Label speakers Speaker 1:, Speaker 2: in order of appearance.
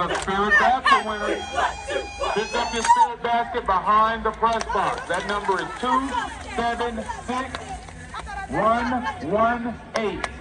Speaker 1: a Spirit Basket winner. Pick up your Spirit Basket behind the press box. That number is 276118.